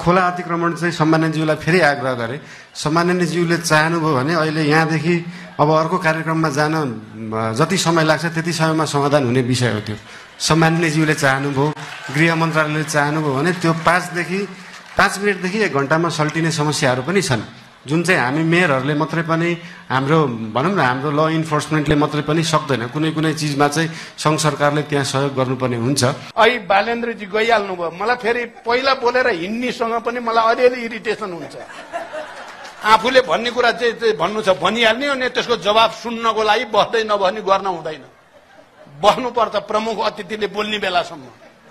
खोला अतिक्रमण चाहिँ सम्माननीयज्यूलाई फेरि आग्रह गरे। सम्माननीयज्यूले चाहनुभयो भने अहिले यहाँदेखि अब अर्को कार्यक्रममा जान जति समय लाग्छ त्यति समयमा समाधान हुने विषय हो त्यो। सम्माननीयज्यूले चाहनुभयो, गृह मन्त्रालयले चाहनुभयो भने त्यो 5 मिनटदेखि 1 घण्टामा सल्टिने समस्याहरू पनि छन्, जुन चाहिँ हामी मेयरहरूले मात्रै पनि हाम्रो भनौँ न हाम्रो ल इन्फोर्समेन्टले मात्रै पनि सक्दैन। कुनै कुनै चिजमा चाहिँ सङ्घ सरकारले त्यहाँ सहयोग गर्नुपर्ने हुन्छ। अहिले बालेन्द्रजी गइहाल्नु भयो, मलाई फेरि पहिला बोलेर हिँड्नेसँग पनि मलाई अलिअलि इरिटेसन हुन्छ। आफूले भन्ने कुरा चाहिँ भन्नु छ भनिहाल्ने, अनि त्यसको जवाब सुन्नको लागि बस्दै नभनी गर्न हुँदैन। बस्नुपर्छ प्रमुख अतिथिले बोल्ने बेलासम्म।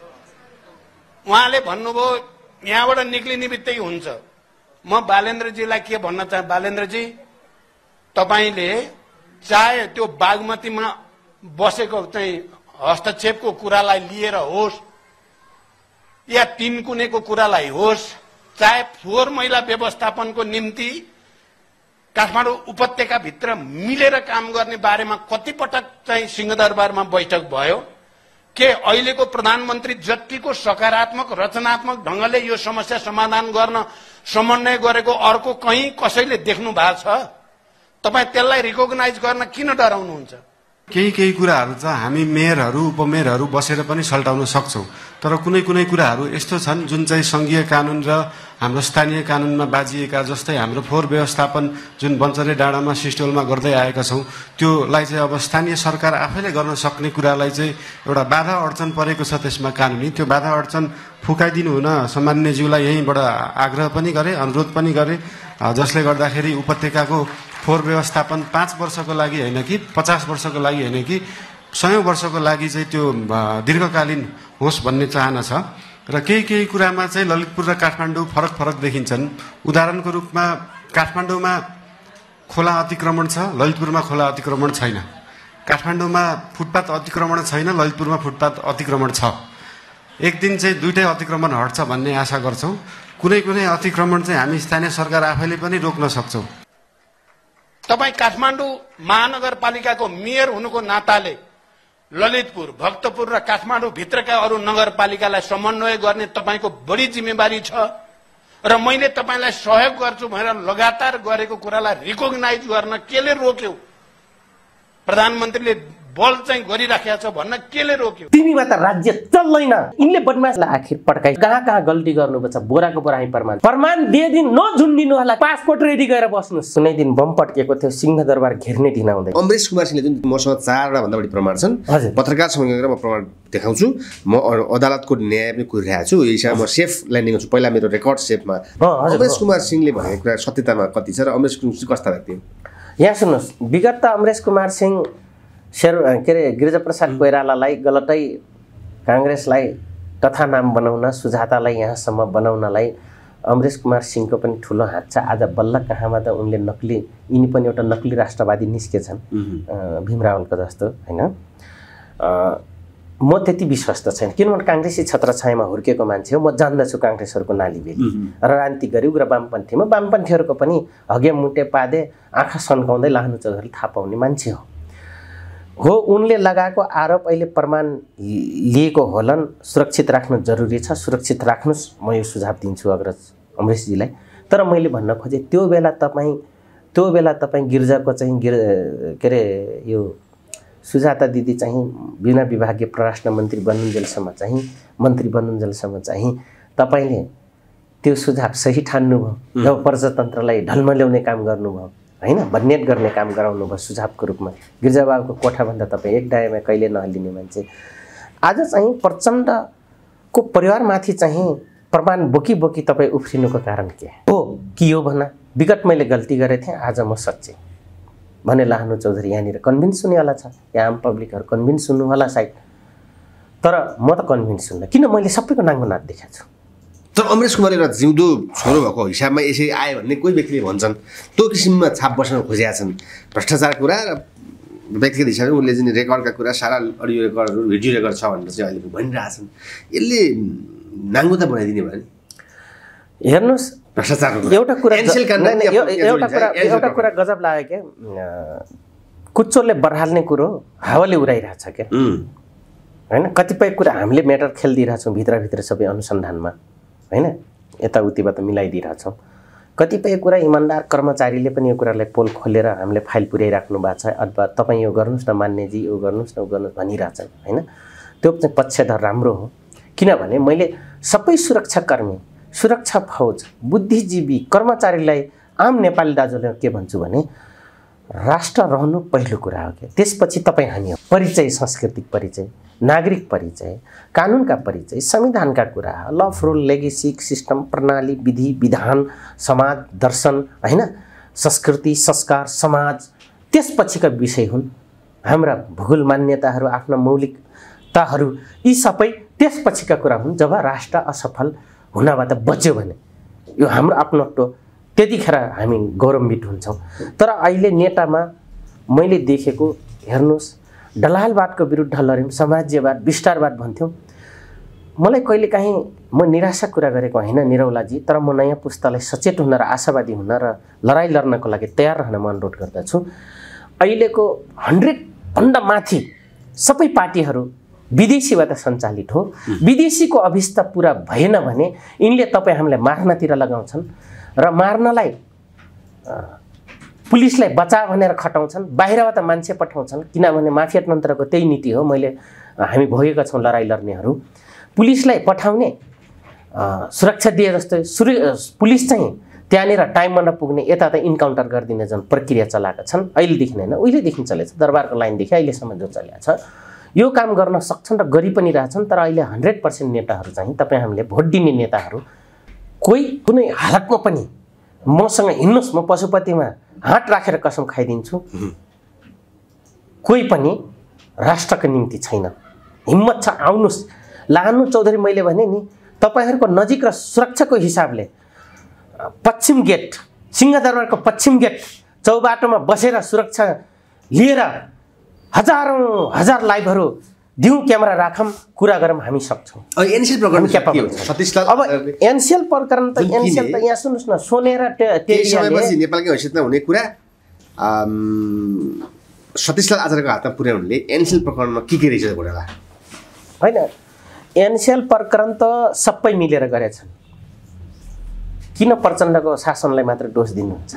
उहाँले भन्नुभयो यहाँबाट निक्लिने बित्तिकै हुन्छ। म बालेन्द्रजीलाई के भन्न चाहे, बालेन्द्रजी तपाईले चाहे त्यो बागमतीमा बसेको चाहिँ हस्तक्षेपको कुरालाई लिएर होस् या 3 कुनेको कुरालाई होस्, चाहे फोहोर मैला व्यवस्थापनको निम्ति काठमाडौँ उपत्यकाभित्र मिलेर काम गर्ने बारेमा कतिपटक चाहिँ सिंहदरबारमा बैठक भयो। के अहिलेको प्रधानमन्त्री जतिको सकारात्मक रचनात्मक ढंगले यो समस्या समाधान गर्न समन्वय गरेको अर्को कहीँ कसैले देख्नु भएको छ? तपाई त्यसलाई रिकग्नाइज गर्न किन डराउनुहुन्छ? केही कुराहरू चाहिँ हामी मेयरहरू उपमेयरहरू बसेर पनि सल्टाउन सक्छौं, तर कुनै कुनै कुराहरू यस्तो छन् जुन चाहिँ संघीय कानून र हाम्रो स्थानीय कानूनमा बाजिएका, जस्तै हाम्रो फोहोर व्यवस्थापन जुन बन्चरे डाँडामा सिस्टोलमा गर्दै आएका छौं, त्योलाई चाहिँ अब स्थानीय सरकार आफैले गर्न सक्ने कुरालाई चाहिँ एउटा बाधा अडचन परेको छ त्यसमा कानूनी। त्यो बाधा अडचन फुकाइदिनु हुन सम्माननीयज्यूलाई यहीँबाट आग्रह पनि गरे, अनुरोध पनि गरे, जसले गर्दाखेरि उपत्यकाको फोहोर व्यवस्थापन 5 वर्षको लागि होइन कि 50 वर्षको लागि होइन कि 100 वर्षको लागि चाहिँ त्यो दीर्घकालीन होस् भन्ने चाहना छ। र केही कुरामा चाहिँ ललितपुर र काठमाडौँ फरक देखिन्छन्। उदाहरणको रूपमा काठमाडौँमा खोला अतिक्रमण छ, ललितपुरमा खोला अतिक्रमण छैन। काठमाडौँमा फुटपाथ अतिक्रमण छैन, ललितपुरमा फुटपाथ अतिक्रमण छ। एक दिन चाहिँ दुईटै अतिक्रमण हट्छ भन्ने आशा गर्छौं। कुनै अतिक्रमण चाहिँ हामी स्थानीय सरकार आफैले पनि रोक्न सक्छौं। तपाई काठमाडौँ महानगरपालिकाको मेयर हुनुको नाताले ललितपुर, भक्तपुर र काठमाडौँ भित्रका अरू नगरपालिकालाई समन्वय गर्ने तपाईको बढी जिम्मेवारी छ र मैले तपाईलाई सहयोग गर्छु भनेर लगातार गरेको कुरालाई रिकग्नाइज गर्न केले रोक्यो? प्रधानमन्त्रीले बल चाहिँ गरिराखेको छ भन्न केले रोक्यो? तिमीमा त राज्य चल्दैन। यिनले बदमाशलाई आखिर पड्काइ कहाँ गल्ती गर्नुपर्छ बोराको बोराही प्रमाण दिएदिन नझुन्डिनु होला। पासपोर्ट रेडी गरेर बस्नुस्। कुनै दिन बम पड्केको थियो, सिंहदरबार घेर्ने दिन आउँदै। अमरेश कुमार सिंहले जुन मसँग 4 वटा भन्दा बढी प्रमाण छन्, पत्रकार समूहमा म प्रमाण देखाउँछु। म अदालतको न्याय पनि कुरिरहेको छु। यही म सेफ ल्यान्डिङ छु। पहिला मेरो रेकर्ड सेफमा अमरेश कुमार सिंहले भनेको कुरा सत्यतामा कति छ र अमरेश कुमार सिंह कस्ता व्यक्ति हो? यहाँ सुन्नुहोस्, विगत त अमरेश कुमार सिंह गिरिजाप्रसाद कोइरालालाई गलतै कांग्रेसलाई तथा नाम बनाउन, सुजातालाई यहाँसम्म बनाउनलाई अमरेश कुमार सिंहको पनि ठुलो हात छ। आज बल्ल कहाँमा त उनले यिनी पनि एउटा नक्ली राष्ट्रवादी निस्केछन्, भीम रावलको जस्तो हैन। म त्यति विश्वस्त छैन, किनभने कांग्रेसी छत्रछायामा हुर्केको मान्छे हो। म जान्दछु कांग्रेसहरूको नालीबेली र राजनीति गऱ्यौँ र वामपन्थीमा वामपन्थीहरूको पनि हगे मुटे पादे आँखा सन्काउँदै लाहनु चौधरी थाहा पाउने मान्छे हो। उनले लगाएको आरोप अहिले प्रमाण लिएको होलान्। सुरक्षित राख्नु जरुरी छ, सुरक्षित राख्नुस्। म यो सुझाव दिन्छु अग्रज अमरेशजीलाई। तर मैले भन्न खोजेँ त्यो बेला तपाईँ गिर्जाको चाहिँ के अरे यो सुजाता दिदी चाहिँ बिना विभागीय परराष्ट्र मन्त्री बन्नुन्जेलसम्म चाहिँ मन्त्री बन्नुन्जेलसम्म चाहिँ तपाईँले त्यो सुझाव सही ठान्नुभयो। जब प्रजातन्त्रलाई ढल्मल्याउने काम गर्नुभयो हैन, बन्नेट गर्ने काम गराउनु भयो सुझावको रूपमा। गिरिजाबाबुको कोठाभन्दा तपाईँ एक डायमा कहिले नहल्लिने मान्छे आज चाहिँ प्रचण्डको परिवारमाथि चाहिँ प्रमाण बोकी तपाईँ उफ्रिनुको कारण के हो भन? विगत मैले गल्ती गरेको थिएँ, आज म सच्चे भने लाहनु चौधरी यहाँनिर कन्भिन्स हुनेवाला छ। यहाँ आम पब्लिकहरू कन्भिन्स हुनु होला सायद, तर म त कन्भिन्स हुन्न। किन? मैले सबैको नाङ्गो नाच देखाएको छु। तर अमरेश कुमारले एउटा जिउँदो छोरो भएको हिसाबमा यसरी आयो भन्ने कोही व्यक्तिले भन्छन्, त्यो किसिममा छाप बस्न खोजेका छन्। भ्रष्टाचार कुरा र व्यक्तिगत हिसाबले उनले जुन रेकर्डका कुरा सारा अडियो रेकर्डहरू भिडियो रेकर्ड छ भनेर चाहिँ अहिले भनिरहेछन्। यसले नाङ्गोता बनाइदिने भयो नि। हेर्नुहोस्, भ्रष्टाचारको एउटा कुरा गजब लाग्यो क्या, कुच्चोले बर्हाल्ने कुरो हावाले उडाइरहेछ क्या हैन। कतिपय कुरा हामीले म्याटर खेलिदिइरहेछौँ भित्रभित्र सबै अनुसन्धानमा हैन। यताउतिबाट मिलाइदिइरहेछौँ। कतिपय कुरा इमान्दार कर्मचारीले पनि यो कुरालाई पोल खोलेर हामीले फाइल पुर्याइराख्नु भएको छ, अथवा तपाईँ यो गर्नुहोस् न मान्यजी, यो गर्नुहोस् न उ गर्नुहोस् भनिरहेछन् होइन। त्यो चाहिँ पक्षधर राम्रो हो, किनभने मैले सबै सुरक्षाकर्मी, सुरक्षा फौज, बुद्धिजीवी कर्मचारीलाई, आम नेपाली दाजुलाई के भन्छु भने राष्ट्र रहनु पहिलो कुरा हो क्या, त्यसपछि तपाईँ हामी हो। परिचय, सांस्कृतिक परिचय, नागरिक परिचय, कानुनका परिचय, संविधानका कुरा, law of rule, legacy, system, प्रणाली, विधि विधान, समाज, दर्शन होइन, संस्कृति, संस्कार, समाज, त्यसपछिका विषय हुन् हाम्रा भूगोल मान्यताहरू, आफ्ना मौलिकताहरू, यी सबै त्यसपछिका कुरा हुन्। जब राष्ट्र असफल हुनबाट बच्यो भने यो हाम्रो आफ्नो त्यतिखेर हामी गौरवान्वित हुन्छौँ। तर अहिले नेतामा मैले देखेको हेर्नुहोस्, दलालवादको विरुद्ध लड्यौँ, समाजवाद, विस्तारवाद भन्थ्यौँ। मलाई कहिलेकाहीँ म निराशा कुरा गरेको होइन निरौलाजी, तर म नयाँ पुस्तालाई सचेत हुन र आशावादी हुन र लडाइँ लड्नको लागि तयार रहन म अनुरोध गर्दछु। अहिलेको 100 माथि सबै पार्टीहरू विदेशीबाट सञ्चालित हो। विदेशीको अभिष्ट पुरा भएन भने यिनले तपाईँ हामीलाई मार्नतिर लगाउँछन् र मार्नलाई पुलिसलाई बचा भनेर खटाउँछन्, बाहिरबाट मान्छे पठाउँछन्, किनभने माफिया तन्त्रको त्यही नीति हो। हामी भोगेका छौँ लडाइँ लड्नेहरू। पुलिसलाई पठाउने, सुरक्षा दिए जस्तै पुलिस चाहिँ त्यहाँनिर टाइममा नपुग्ने, यता त इन्काउन्टर गरिदिने जुन प्रक्रिया चलाएका छन् अहिलेदेखि होइन, उहिलेदेखि चलेको छ, दरबारको लाइनदेखि अहिलेसम्म जो चलेको छ, यो काम गर्न सक्छन् र गरि पनि रहेछन्। तर अहिले 100% नेताहरू चाहिँ तपाईँ हामीले भोट दिने नेताहरू कोही कुनै हालतमा पनि मसँग हिँड्नुहोस्, म पशुपतिमा हात राखेर कसम खाइदिन्छु, कोही पनि राष्ट्रको निम्ति छैन। हिम्मत छ आउनुहोस्, लानु चौधरी। मैले भने नि तपाईँहरूको नजिक र सुरक्षाको हिसाबले पश्चिम गेट, सिंहदरबारको पश्चिम गेट चौबाटोमा बसेर सुरक्षा लिएर हजार लाइभहरू दिउँ, क्यामेरा राखौँ, कुरा गरौँ, हामी सक्छौँ। एनसीएल प्रकरण अब एनसीएल प्रकरण त एनसीएल त यहाँ सुन्नुहोस् न, सोनेर समयपछि नेपालकै हैसियतमा हुने कुरा सतीशलाल आचार्यको हातमा पुर्याउनुले एनसीएल प्रकरणमा के रहेछ घोटाला होइन। एनसीएल प्रकरण त सबै मिलेर गरेछन्, किन प्रचण्डको शासनलाई मात्र दोष दिनुहुन्छ?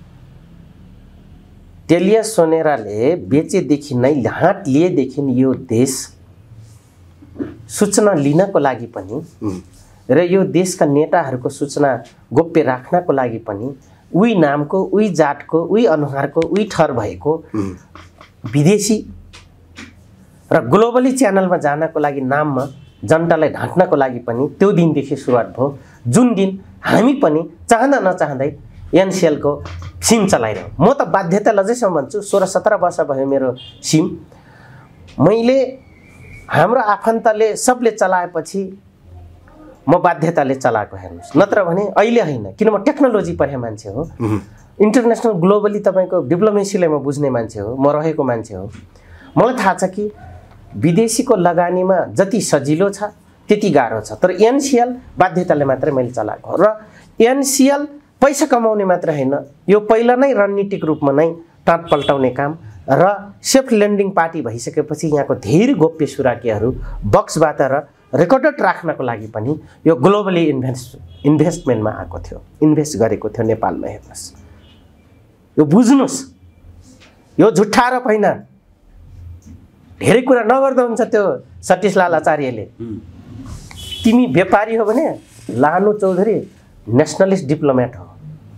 टेलिया सोनेराले बेचेदेखि नै, हात लिएदेखि यो देश सूचना लिनको लागि पनि र यो देशका नेताहरूको सूचना गोप्य राख्नको लागि पनि उही नामको, उही जातको, उही अनुहारको, उही ठहर भएको विदेशी र ग्लोबली च्यानलमा जानको लागि, नाममा जनतालाई ढाँट्नको लागि पनि त्यो दिनदेखि सुरुवात भयो, जुन दिन हामी पनि चाहँदा नचाहँदै एनसीएलको सिम चलाइरह्यौँ। म त बाध्यता अझैसम्म भन्छु, 16-17 वर्ष भयो मेरो सिम। मैले हाम्रो आफन्तले सबले चलाएपछि म बाध्यताले चलाएको हेर्नुहोस्, नत्र भने अहिले होइन, किन म टेक्नोलोजी पढ्ने मान्छे हो, इन्टरनेसनल ग्लोबली तपाईँको डिप्लोमेसीलाई म बुझ्ने मान्छे हो, म रहेको मान्छे हो। मलाई थाहा छ कि विदेशीको लगानीमा जति सजिलो छ त्यति गाह्रो छ। तर एनसीएल बाध्यताले मात्रै मैले चलाएको र एनसीएल पैसा कमाउने मात्र होइन, यो पहिला नै रणनीतिक रूपमा नै टाँट पल्टाउने काम र सेफ ल्यान्डिङ पार्टी भइसकेपछि यहाँको धेरै गोप्य सुराकीहरू बक्सबाट र रेकर्डेड राख्नको लागि पनि यो ग्लोबली इन्भेस्टमेन्टमा आएको थियो, इन्भेस्ट गरेको थियो नेपालमा। हेर्नुहोस्, यो बुझ्नुहोस्, यो झुट्टा आरोप होइन। धेरै कुरा नगर्दा हुन्छ त्यो सतीशलाल आचार्यले। तिमी व्यापारी हो भने लानु चौधरी नेसनलिस्ट डिप्लोमेट हो,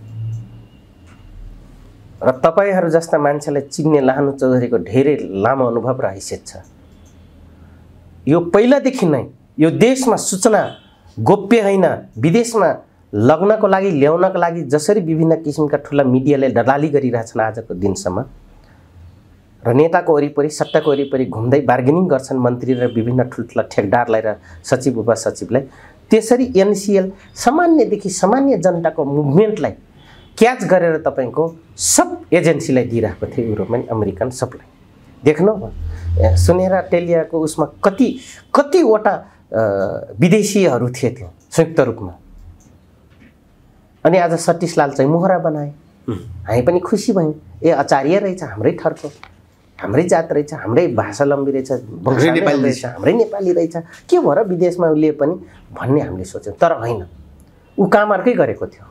र तपाईँहरू जस्ता मान्छेलाई चिन्ने लानु चौधरीको धेरै लामो अनुभव र हैसियत छ। यो पहिलादेखि नै यो देशमा सूचना गोप्य होइन, विदेशमा लग्नको लागि, ल्याउनको लागि जसरी विभिन्न किसिमका ठुला मिडियाले दलाली गरिरहेछन् आजको दिनसम्म, र नेताको वरिपरि, सट्टाको वरिपरि घुम्दै बार्गेनिङ गर्छन् मन्त्री र विभिन्न ठुल्ठुला ठेकदारलाई र सचिव उपसचिवलाई, त्यसरी एनसीएल सामान्यदेखि सामान्य जनताको मुभमेन्टलाई क्याच गरेर तपाईँको सब एजेन्सीलाई दिइरहेको थियो, युरोपियन, अमेरिकन सबलाई। देख्नु सुनेर टेलियाको उसमा कतिवटा विदेशीहरू थिए त्यो संयुक्त रूपमा। अनि आज सतीशलाल चाहिँ मोहरा बनाए, हामी पनि खुसी भयौँ, ए आचार्य रहेछ, हाम्रै थरको, हाम्रै जात रहेछ, हाम्रै भाषालम्बी रहेछ, हाम्रै नेपाली रहेछ, के भएर विदेशमा लिए पनि भन्ने हामीले सोच्यौँ। तर होइन, ऊ काम अर्कै गरेको थियो।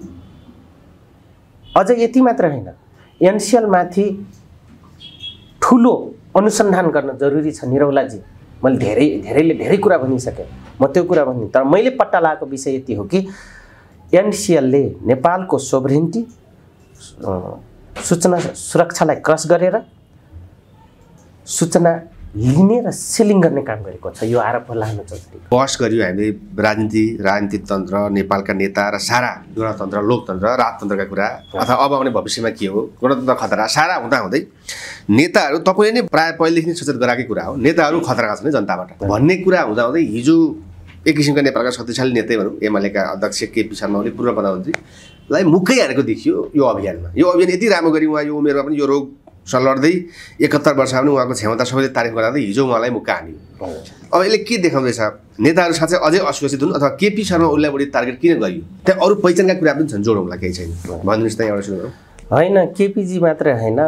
अझ यति मात्र होइन, एनसिएल माथि ठुलो अनुसन्धान गर्न जरुरी छ निरौलाजी। मैले धेरैले धेरै कुरा भनिसकेँ, म त्यो कुरा भनिदिएँ, तर मैले पत्ता लगाएको विषय यति हो कि एनसिएलले नेपालको सोभरेन्टी सूचना सुरक्षालाई क्रस गरेर सूचना लिने र सेलिङ गर्ने काम गरेको छ। यो आरोप लानु चौधरी बहस गर्यो हामीले राजनीतिक तन्त्र, नेपालका नेता र सारा गणतन्त्र, लोकतन्त्र, राजतन्त्रका कुरा अथवा अब आउने भविष्यमा के हो, गणतन्त्र खतरा सारा हुँदै नेताहरू, तपाईँले नै प्रायः पहिलेदेखि सचेत गराएकै कुरा हो, नेताहरू खतराका छन् जनताबाट भन्ने कुरा हुँदाहुँदै हिजो एक किसिमका नेपालका शक्तिशाली नेतै भनौँ एमालेका अध्यक्ष केपी शर्मा ओली पूर्व प्रधानमन्त्रीलाई मुक्कै हारेको देखियो यो अभियानमा। यो अभियान यति राम्रो गरी उहाँ यो उमेरमा पनि यो रोग लड्दै 71 वर्षमा पनि उहाँको क्षमता सबैले तारिफ गराउँदै हिजो उहाँलाई मुक्का हान्यो। अब यसले के देखाउँदैछ, नेताहरू साँच्चै अझै असुरक्षित हुन् अथवा केपी शर्मा ओलीलाई बढी टार्गेट किन गरियो? त्यहाँ अरू पहिचानका कुरा पनि छन्, जोडौँला केही छैन भनिदिनुहोस् त एउटा सुरु। होइन, केपीजी मात्रै होइन,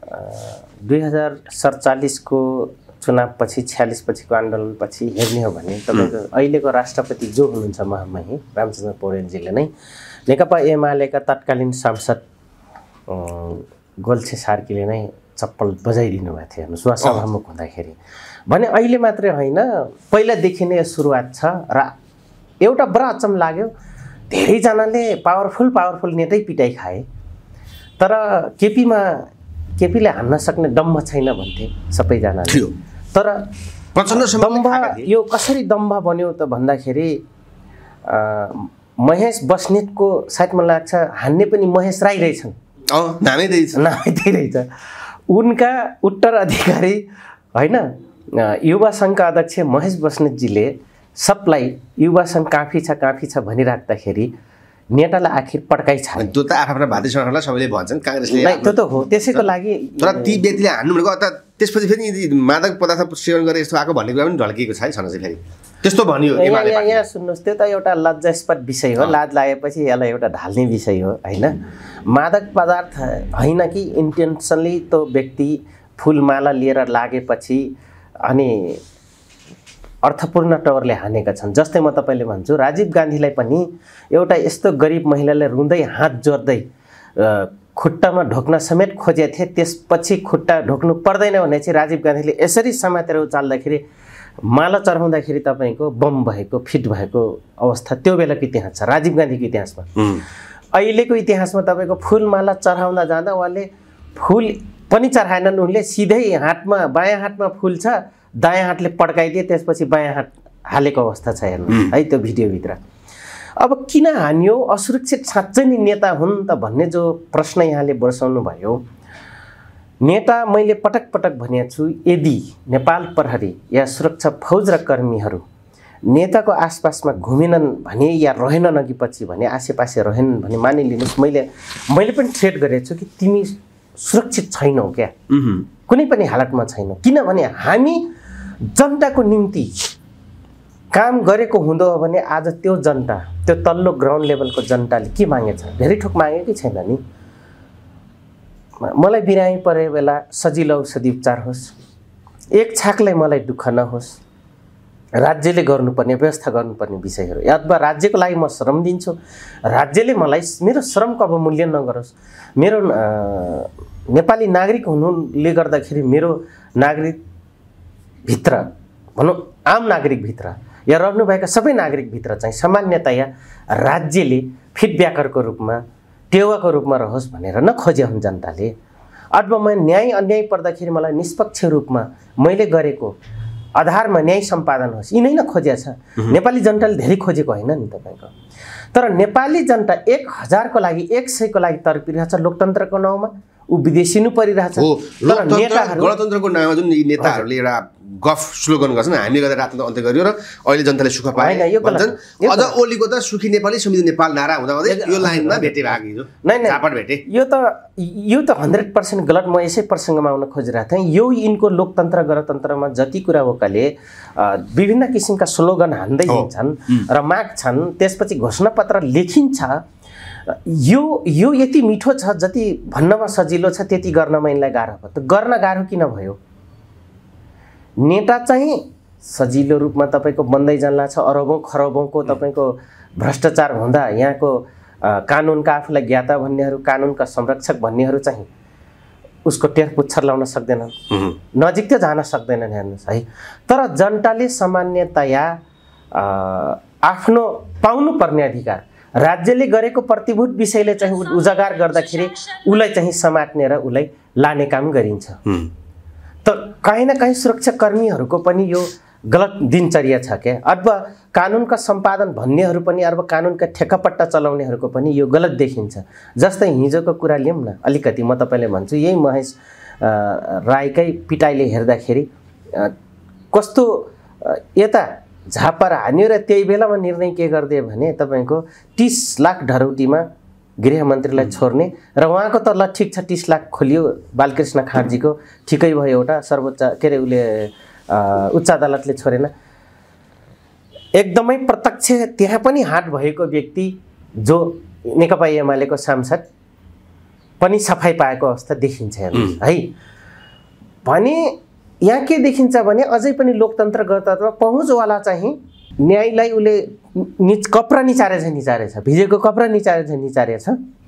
2047 को चुनावपछि 46 पछिको आन्दोलनपछि हेर्ने हो भने तपाईँको अहिलेको राष्ट्रपति जो हुनुहुन्छ महामहिम रामचन्द्र पौडेलजीले नै नेकपा एमालेका तत्कालीन सांसद गोल्छे सार्कीले नै चप्पल बजाइदिनु भएको थियो हेर्नुहोस् उहाँ सभामुख हुँदाखेरि। भने अहिले मात्रै होइन, पहिलादेखि नै सुरुवात छ र एउटा बडा अचम्म लाग्यो, धेरैजनाले पावरफुल नेतै पिटाइ खाए, तर केपीले हान्न सक्ने दम्भ छैन भन्थे सबैजनाले। तर दम्भ यो कसरी दम्भ बन्यो त भन्दाखेरि महेश बस्नेतको सायद मलाई लाग्छ हान्ने पनि महेश राई रहेछन्, नामै त्यही रहेछ। उनका उत्तराधिकारी होइन युवा सङ्घका अध्यक्ष महेश बस्नेतजीले सबलाई युवा सङ्घ काफी छ भनिराख्दाखेरि नेतालाई आखिर पड्काइ छ। त्यो त आफ्ना भातृ सङ्गठनलाई सबैले भन्छन्, काङ्ग्रेसले त्यो त हो, त्यसैको लागि। तर ती व्यक्तिले हान्नु भनेको अथवा त्यसपछि फेरि मादक पदार्थ सेवन गरे यस्तो आएको भन्ने कुरा पनि ढल्किएको छ है छन चाहिँ फेरि त्यस्तो भनियो। यहाँ सुन्नुहोस्, त्यो त एउटा लज्जास्पद विषय हो, लाज लागेपछि यसलाई एउटा ढाल्ने विषय हो होइन। मादक पदार्थ होइन कि इन्टेन्सनली त्यो व्यक्ति फुलमाला लिएर लागेपछि अनि अर्थपूर्ण तवरले हानेका छन्। जस्तै म तपाईँले भन्छु, राजीव गान्धीलाई पनि एउटा यस्तो गरिब महिलाले रुँदै हात जोड्दै खुट्टामा ढोक्न समेत खोजेको थिए, त्यसपछि खुट्टा ढोक्नु पर्दैन भने चाहिँ राजीव गान्धीले यसरी समातेर उचाल्दाखेरि माला चढाउँदाखेरि तपाईँको बम भएको फिट भएको अवस्था त्यो बेलाको इतिहास छ राजीव गान्धीको इतिहासमा। अहिलेको इतिहासमा तपाईँको फुलमाला चढाउँदा जाँदा उहाँले फुल पनि चढाएनन्, उनले सिधै हातमा बायाँ हातमा फुल छ, दायाँ हातले पड्काइदिए, त्यसपछि बायाँ हात हालेको अवस्था छ हेर्नु है त्यो भिडियोभित्र। अब किन हान्यो, असुरक्षित साँच्चै नै नेता हुन् त भन्ने जो प्रश्न यहाँले बर्साउनु भयो, नेता मैले पटक पटक भनेको छु, यदि नेपाल प्रहरी या सुरक्षा फौज र कर्मीहरू नेताको आसपासमा घुमेनन् भने या रहेनन् अघि पछि भने आसेपासे रहेनन् भने मानिलिनुहोस् मैले पनि थ्रेट गरेको छु कि तिमी सुरक्षित छैनौ क्या, कुनै पनि हालतमा छैनौ। किनभने हामी जनताको निम्ति काम गरेको हुँदो हो भने आज त्यो जनता, त्यो तल्लो ग्राउन्ड लेभलको जनताले के मागेछ, धेरै ठोक मागेकै छैन नि। मलाई बिरामी परे बेला सजिलो औषधि उपचार होस्, एक छाकलाई मलाई दुःख नहोस्, राज्यले गर्नुपर्ने व्यवस्था गर्नुपर्ने विषयहरू, अथवा राज्यको लागि म श्रम दिन्छु, राज्यले मलाई मेरो श्रमको अवमूल्यन नगरोस्। मेरो नेपाली नागरिक हुनुले गर्दाखेरि मेरो नागरिकभित्र भनौँ आम नागरिकभित्र या रहनुभएका सबै नागरिकभित्र चाहिँ सामान्यतया राज्यले फिडब्याकरको रूपमा टेवाको रूपमा रहोस् भनेर नखोजे हुन् जनताले। अथवा म न्याय अन्याय पर्दाखेरि मलाई निष्पक्ष रूपमा मैले गरेको आधारमा न्याय सम्पादन होस्, यिनै न खोजेको छ। नेपाली जनताले धेरै खोजेको होइन नि तपाईँको। तर नेपाली जनता 1000 को लागि 100 को लागि तर्पिरहेछ लोकतन्त्रको नाउँमा, ऊ विदेशिनु परिरहेछ। गणतन्त्रको नाउँमा जुन नेताहरूले एउटा गफ स्लोगन गर्छन्, हामीले गर्दा राजतन्त्र अन्त्य गरियो र अहिले जनताले सुख पाए भन्छन्। अझ ओलीको त सुखी नेपाली समृद्ध नेपाल नारा हुँदा यो लाइनमा भेटे भएको झापट भेटे। यो त 100% गलत। म यसै प्रसङ्गमा आउन खोजिरहेको थिएँ। यो यिनको लोकतन्त्र गणतन्त्रमा जति कुरा वकाले विभिन्न किसिमका स्लोगन हान्दै हिँड्छन् र माग्छन्, त्यसपछि घोषणापत्र लेखिन्छ। यो यति मिठो छ, जति भन्नमा सजिलो छ त्यति गर्नमा यिनलाई गाह्रो भयो। त गर्न गाह्रो किन भयो? नेता चाहिँ सजिलो रूपमा तपाईँको बन्दै जान्ला छ। अरबौँ खरबौँको तपाईँको भ्रष्टाचार हुँदा यहाँको कानुनका आफूलाई ज्ञाता भन्नेहरू, कानुनका संरक्षक भन्नेहरू चाहिँ उसको टेर पुच्छर लाउन सक्दैनन्, नजिक त जान सक्दैनन् हेर्नुहोस् है। तर जनताले सामान्यतया आफ्नो पाउनुपर्ने अधिकार राज्यले गरेको प्रतिभूत विषयले चाहिँ उजागर गर्दाखेरि उसलाई चाहिँ समात्ने र उसलाई लाने काम गरिन्छ। त कहीँ न कहीँ सुरक्षाकर्मीहरूको पनि यो गलत दिनचर्या छ क्या। अथवा कानुनका सम्पादन भन्नेहरू पनि अथवा कानुनका ठेक्कापट्टा चलाउनेहरूको पनि यो गलत देखिन्छ। जस्तै हिजोको कुरा लिउँ न, अलिकति म तपाईँलाई भन्छु, यही महेश राईकै पिटाइले हेर्दाखेरि कस्तो यता झापर हान्यो र त्यही बेलामा निर्णय के गरिदियो भने तपाईँको 30 लाख ढरौटीमा गृहमन्त्रीलाई छोड्ने र उहाँको त ल ठिक छ 30 लाख खोलियो बालकृष्ण खाँडजीको, ठिकै भयो, एउटा सर्वोच्च के अरे उसले उच्च अदालतले छोडेन। एकदमै प्रत्यक्ष त्यहाँ पनि हात भएको व्यक्ति जो नेकपा एमालेको सांसद पनि सफाई पाएको अवस्था देखिन्छ है। भने यहाँ के देखिन्छ भने अझै पनि लोकतन्त्र गणतन्त्र पहुँचवाला चाहिँ न्यायलाई उसले कपडा निचारेछ, भिजेको कपडा निचारेछ।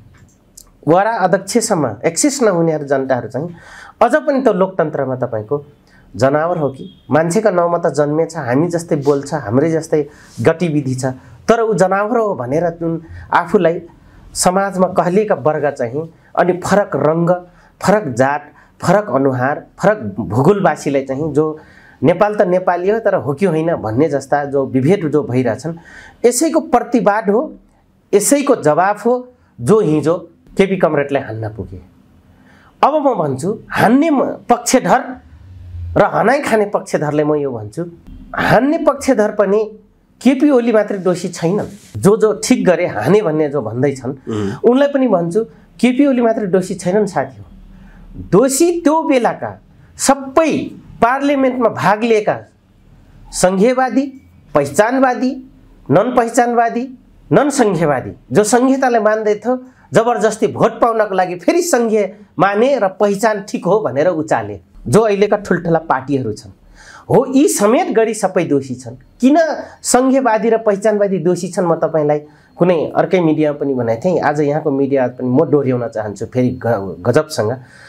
वडा अध्यक्षसम्म एक्सेस नहुनेहरू जनताहरू चाहिँ अझ पनि त लोकतन्त्रमा तपाईँको जनावर हो कि मान्छेका नाउँमा त जन्मेछ, हामी जस्तै बोल्छ, हाम्रै जस्तै गतिविधि छ, तर ऊ जनावर हो भनेर जुन आफूलाई समाजमा कहिलेका वर्ग चाहिँ अनि फरक रङ्ग, फरक जात, फरक अनुहार, फरक भूगोलवासीलाई चाहिँ जो नेपाल त नेपाली हो तर हो कि होइन भन्ने जस्ता जो विभेद जो भइरहेछन्, यसैको प्रतिवाद हो, यसैको जवाफ हो जो हिजो केपी कमरेडलाई हान्न पुगे। अब म भन्छु हान्ने पक्षधर र हनाइ खाने पक्षधरले म यो भन्छु, हान्ने पक्षधर पनि केपी ओली मात्रै दोषी छैनन्। जो ठिक गरे हाने भन्ने जो भन्दैछन् उनलाई पनि भन्छु केपी ओली मात्रै दोषी छैनन् साथी हो। दोषी त्यो बेलाका सबै पार्लियामेन्टमा भाग लिएका सङ्घीयवादी, पहिचानवादी, नन पहिचानवादी, नन सङ्घीयवादी जो सङ्घीयतालाई मान्दै थियो, जबरजस्ती भोट पाउनको लागि फेरि सङ्घीय माने र पहिचान ठिक हो भनेर उचाले जो अहिलेका ठुल्ठुला पार्टीहरू छन् हो, यी समेत गरी सबै दोषी छन्। किन सङ्घीयवादी र पहिचानवादी दोषी छन् म तपाईँलाई कुनै अर्कै मिडियामा पनि भनेको थिएँ, आज यहाँको मिडिया पनि म दोहोऱ्याउन चाहन्छु फेरि गजबसँग।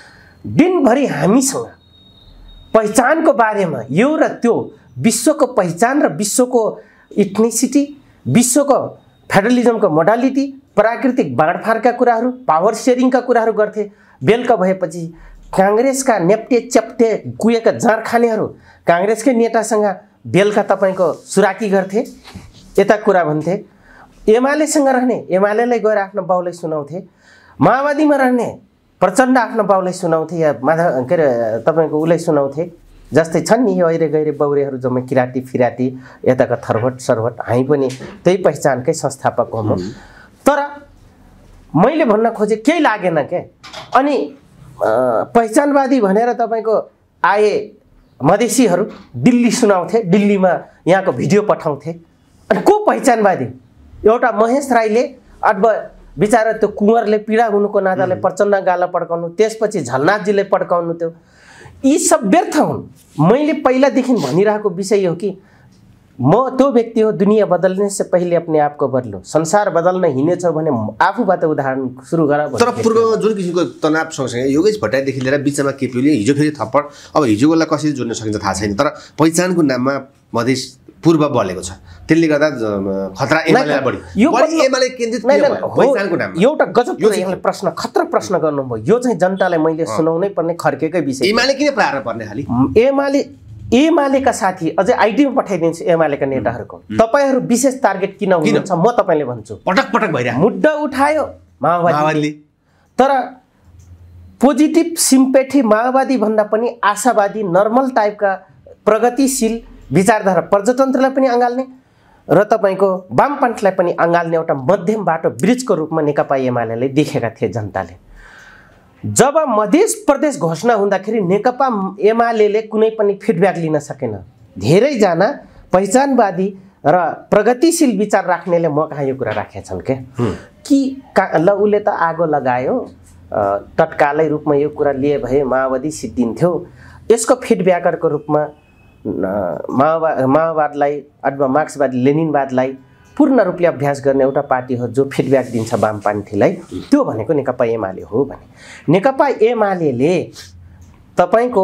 दिनभरि हामीसँग पहिचानको बारेमा यो र त्यो विश्वको पहिचान र विश्वको इथनिसिटी, विश्वको फेडरलिजमको मोडालिटी, प्राकृतिक बाँडफाँडका कुराहरू, पावर सेयरिङका कुराहरू गर्थे। बेलुका भएपछि काङ्ग्रेसका नेप्टे चेप्टे कुहेका जाँड खानेहरू काङ्ग्रेसकै नेतासँग बेलुका तपाईँको सुराकी गर्थे, यता कुरा भन्थे। एमालेसँग रहने एमालेलाई गएर आफ्नो बाउलाई सुनाउँथे, माओवादीमा रहने प्रचण्ड आफ्नो बाउलाई सुनाउँथे या के अरे तपाईँको उसलाई सुनाउँथे। जस्तै छन् नि यो अहिले गैरे बौरेहरू जम्मै किराँती फिराती यताका थरवट सरवट, हामी पनि त्यही पहिचानकै संस्थापक हो म। तर मैले भन्न खोजेँ केही लागेन क्या। अनि पहिचानवादी भनेर तपाईँको आए मधेसीहरू दिल्ली सुनाउँथे, दिल्लीमा यहाँको भिडियो पठाउँथे। अनि को पहिचानवादी? एउटा महेश राईले अथवा बिचारा त्यो कुँवरले पीडा हुनुको नाताले प्रचण्ड गाला पड्काउनु, त्यसपछि झलनाथजीले पड्काउनु, त्यो यी सब व्यर्थ हुन्। मैले पहिलादेखि भनिरहेको विषय हो कि म त्यो व्यक्ति हो, दुनियाँ बदल्ने से पहिले अपने आप को बदलो, संसार बदल्न हिँडेछ भने आफूबाट उदाहरण सुरु गर। तर पूर्वमा जुन किसिमको तनाव सँगसँगै योगेश भट्टराईदेखि लिएर बिचमा केपी ओली हिजो फेरि थप्पड, अब हिजोकोलाई कसरी जोड्न सकिन्छ थाहा छैन, तर पहिचानको नाममा मधेस पूर्व बलेको छ, त्यसले गर्दा खतरा एमालेलाई बढी एमाले केन्द्रित पहिचानको नाममा एउटा गजब यहाँले प्रश्न खतरा प्रश्न गर्नुभयो। यो चाहिँ जनतालाई मैले सुनाउनै पर्ने खर्केकै विषय। एमाले किन प्रारम्भ पर्ने खाली? एमालेका साथी अझै आइडीमा पठाइदिन्छु एमालेका नेताहरूको, तपाईँहरू विशेष टार्गेट किन हुनुहुन्छ म तपाईँले भन्छु। पटक पटक भइरहेको मुद्दा उठायो माओवादीले, तर पोजिटिभ सिम्पेथी माओवादी भन्दा पनि आशावादी नर्मल टाइपका प्रगतिशील विचारधारा प्रजातन्त्रलाई पनि अँगाल्ने र तपाईँको वामपन्थीलाई पनि अँगाल्ने एउटा मध्यम बाटो ब्रिजको रूपमा नेकपा एमालेले देखेका थिए जनताले। जब मध्य प्रदेश घोषणा हुँदाखेरि नेकपा एमालेले कुनै पनि फिडब्याक लिन सकेन। धेरैजना पहिचानवादी र प्रगतिशील विचार राख्नेले म कहाँ यो कुरा राखेका छन् के कि ल उसले त आगो लगायो, तत्कालै रूपमा यो कुरा लिए भए माओवादी सिद्धिन्थ्यो। यसको फिडब्याकरको रूपमा माओवादलाई अथवा मार्क्सवादी लेनिनवादलाई पूर्ण रूपले अभ्यास गर्ने एउटा पार्टी हो जो फिडब्याक दिन्छ वामपन्थीलाई, त्यो भनेको नेकपा एमाले हो भने नेकपा एमालेले तपाईँको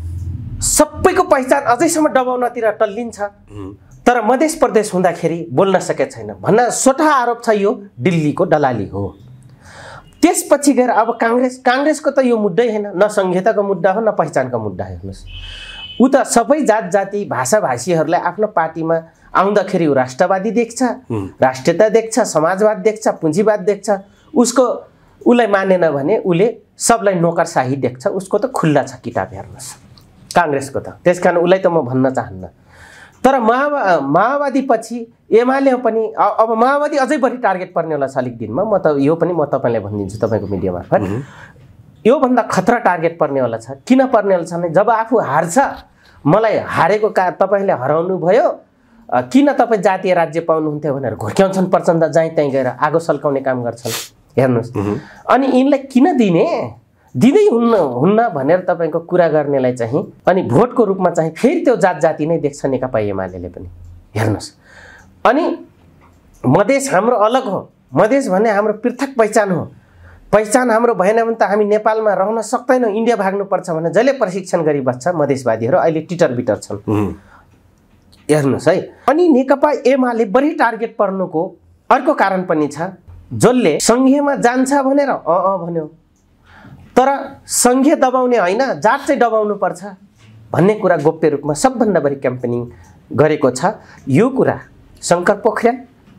सबैको पहिचान अझैसम्म दबाउनतिर टल्लिन्छ, तर मध्य प्रदेश हुँदाखेरि बोल्न सकेको छैन भन्न सोठा आरोप छ यो दिल्लीको दलाली हो। त्यसपछि गएर अब काङ्ग्रेसको त यो मुद्दै होइन, न संहिताको मुद्दा हो न पहिचानको मुद्दा। हेर्नुहोस्, ऊ त सबै जात जाति भाषा भाषीहरूलाई आफ्नो पार्टीमा आउँदाखेरि ऊ राष्ट्रवादी देख्छ, राष्ट्रियता देख्छ, समाजवाद देख्छ, पुँजीवाद देख्छ। उसलाई मानेन भने उसले सबलाई नोकरशाही देख्छ। उसको त खुल्ला छ किताब, हेर्नुहोस् काङ्ग्रेसको त। त्यसकारण उसलाई त म भन्न चाहन्न। तर माओवादी पछि एमाले पनि अब माओवादी अझै बढी टार्गेट पर्ने होला छ अलिक दिनमा। म त यो पनि म तपाईँलाई भनिदिन्छु तपाईँको मिडिया मार्फत, योभन्दा खतरा टार्गेट पर्ने होला छ। किन पर्ने होला छ भने जब आफू हार्छ, मलाई हारेको तपाईँले हराउनु भयो, किन तपाईँ जातीय राज्य पाउनुहुन्थ्यो भनेर घोर्क्याउँछन् प्रचण्ड, जहीँ त्यहीँ गएर आगो सल्काउने काम गर्छन्। हेर्नुहोस्, अनि यिनलाई किन दिँदै हुन्न भनेर तपाईँको कुरा गर्नेलाई चाहिँ अनि भोटको रूपमा चाहिँ फेरि त्यो जात जाति नै देख्छ नेकपा एमाले पनि। हेर्नुहोस्, अनि मधेस हाम्रो अलग हो, मधेस भने हाम्रो पृथक पहिचान हो। पहिचान हाम्रो भएन भने त हामी नेपालमा रहन सक्दैनौँ, इन्डिया भाग्नुपर्छ भने जसले प्रशिक्षण गरी बस्छ मधेसवादीहरू अहिले टिटर बिटर छन्। हेर्नुहोस् है, अनि नेकपा एमाले बढी टार्गेट पर्नुको अर्को कारण पनि छ। जसले सङ्घीयमा जान्छ भनेर भन्यो, तर सङ्घीय दबाउने होइन, जात चाहिँ दबाउनु पर्छ भन्ने कुरा गोप्य रूपमा सबभन्दा बढी क्याम्पेनिङ गरेको छ। यो कुरा शङ्कर पोखरेल,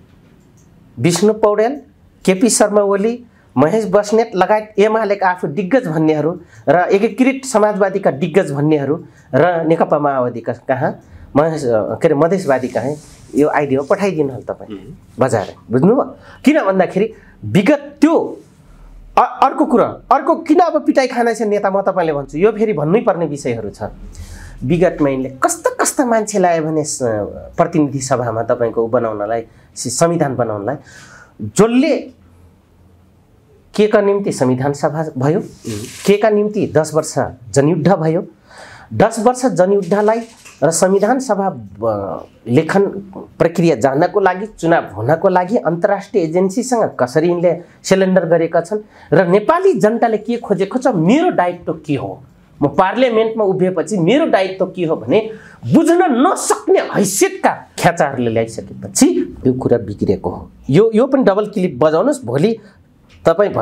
विष्णु पौडेल, केपी शर्मा ओली, महेश बस्नेत लगायत एमालेका आफू दिग्गज भन्नेहरू र एकीकृत समाजवादीका दिग्गज भन्नेहरू र नेकपा माओवादीका कहाँ मधेसवादी कहाँ यो आइडिया पठाइदिनु होला तपाईँ बजार, बुझ्नुभयो? किन भन्दाखेरि विगत त्यो अर्को कुरा, अर्को किन अब पिटाइ खाने छ नेता, म तपाईँले भन्छु यो फेरि भन्नै पर्ने विषयहरू छ। विगतमा यिनले कस्ता मान्छे ल्यायो भने प्रतिनिधि सभामा तपाईँको बनाउनलाई, संविधान बनाउनलाई, जसले के का निम्ति संविधान सभा भयो, के का निम्ति 10 वर्ष जनयुद्ध भयो। 10 वर्ष जनयुद्धलाई र संविधान सभा लेखन प्रक्रिया जान्नको लागि, चुनाव हुनको लागि अन्तर्राष्ट्रिय एजेन्सीसँग कसरी यिनले सिलेन्डर गरेका छन् र नेपाली जनताले के खोजेको छ, मेरो दायित्व के हो, म पार्लियामेन्टमा उभिएपछि मेरो दायित्व के हो भने बुझ्न नसक्ने हैसियतका ख्याचाहरूले ल्याइसकेपछि यो कुरा बिग्रेको हो। यो पनि डबल क्लिप बजाउनुहोस्, भोलि तपाईँ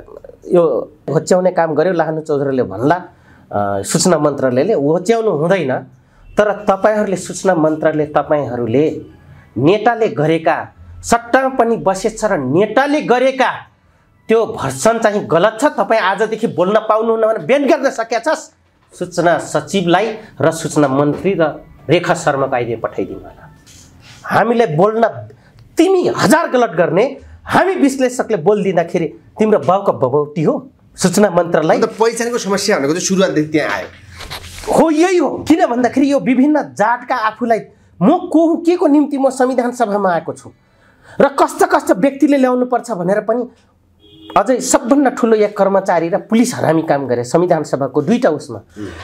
यो होच्याउने काम गर्यो लाहनु चौधरीले भन्ला सूचना मन्त्रालयले, होच्याउनु हुँदैन। तर तपाईँहरूले सूचना मन्त्रालय, तपाईँहरूले नेताले गरेका सट्टामा पनि बसेछ र नेताले गरेका त्यो भर्सन चाहिँ गलत छ। तपाईँ आजदेखि बोल्न पाउनुहुन्न भने ब्यान गर्न सकेका छस्। सूचना सचिवलाई र सूचना मन्त्री र रेखा शर्माको आइडिया पठाइदिनु होला। हामीले बोल्न, तिमी 1000 गलत गर्ने, हामी विश्लेषकले बोलिदिँदाखेरि तिम्रो बाउको बबौटी हो सूचना मन्त्रालय। पहिचानको समस्या भनेको चाहिँ सुरुवातदेखि त्यहाँ आयो हो, यही हो। किन भन्दाखेरि यो विभिन्न जातका आफूलाई म के को निम्ति म संविधान सभामा आएको छु र कस्ता व्यक्तिले ल्याउनु पर्छ भनेर पनि अझै सबभन्दा ठुलो एक कर्मचारी र पुलिस हरामी काम गरे संविधान सभाको 2टा उसमा।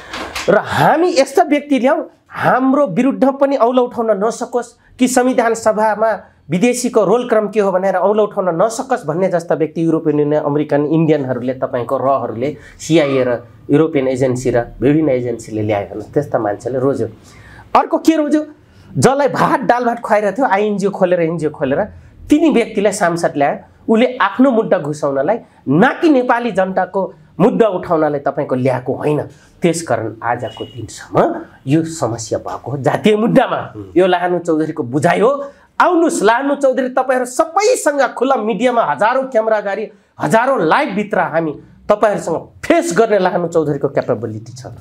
र हामी यस्ता व्यक्ति ल्याउँ हाम्रो विरुद्ध पनि औलो उठाउन नसकोस् कि संविधान सभामा विदेशीको रोल क्रम के हो भनेर औलो उठाउन नसकोस् भन्ने जस्ता व्यक्ति युरोपियन युनियन, अमेरिकन, इन्डियनहरूले, तपाईँको रहरूले, CIA र युरोपियन एजेन्सी र विभिन्न एजेन्सीले ल्यायो भने त्यस्ता मान्छेले रोज्यो। अर्को के रोज्यो, जसलाई दाल भात खुवाइरहेको थियो एनजिओ खोलेर तिनी व्यक्तिलाई सांसद ल्यायो। उसले आफ्नो मुद्दा घुसाउनलाई, न कि नेपाली जनताको मुद्दा उठाउनलाई तपाईँको ल्याएको होइन। त्यसकारण आजको दिनसम्म यो समस्या भएको हो जातीय मुद्दामा। यो लाहनु चौधरीको बुझाइ हो। आउनुहोस् लाहनु चौधरी, तपाईँहरू सबैसँग खुला मिडियामा हजारौँ क्यामेरा अगाडि, हजारौँ लाइभभित्र हामी तपाईँहरूसँग फेस गर्ने लाहनु चौधरीको क्यापेबिलिटी छ।